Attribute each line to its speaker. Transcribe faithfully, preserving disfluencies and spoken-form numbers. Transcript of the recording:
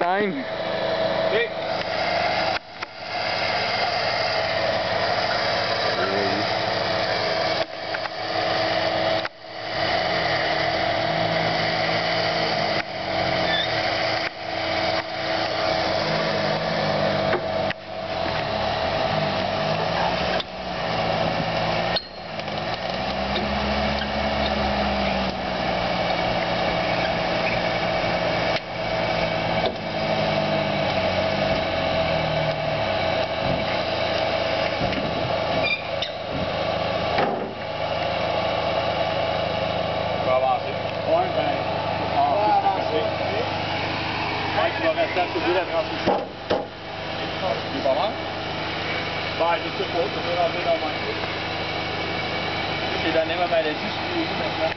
Speaker 1: time.
Speaker 2: Okay. Ouais, ben, en plus, c'est ouais, tu vas rester à soulever la transmission. C'est pas mal? Ben, je sais pas, je vais rentrer dans ma tête. J'ai donné ma maladie, je suis où maintenant?